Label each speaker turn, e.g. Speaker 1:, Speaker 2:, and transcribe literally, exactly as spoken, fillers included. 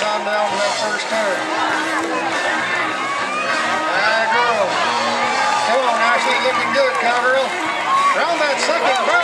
Speaker 1: on down to that first turn. There girl. Come on, now she's looking good, cowgirl. Around that second turn.